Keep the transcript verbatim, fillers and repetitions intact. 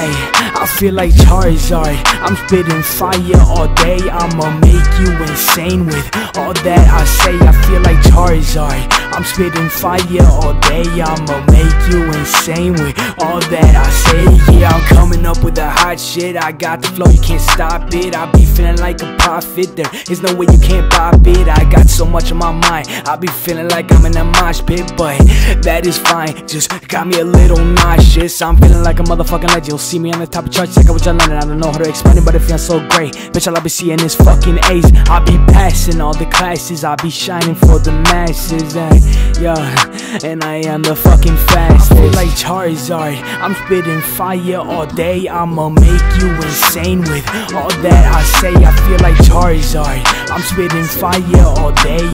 Ay, I feel like Charizard. I'm spitting fire all day. I'ma make you insane with all that I say. I feel like Charizard. I'm spitting fire all day. I'ma make you insane with all that I say. Yeah, I'm coming up with the hot shit. I got the flow, you can't stop it. I be feeling like a prophet. There is no way you can't pop it. I got so much on my mind. I be feeling like I'm in a mosh pit, but that is fine. Just got me a little nauseous. I'm feeling like a motherfucking legend. You'll see me on the top of charts, check out what you're learning. I don't know how to explain it, but it feels so great. Bitch, all I be seeing is fucking A's. I be passing all the classes. I be shining for the masses. And yeah, and I am the fucking fastest. I feel like Charizard. I'm spitting fire all day. I'ma make you insane with all that I say. I feel like Charizard. I'm spitting fire all day.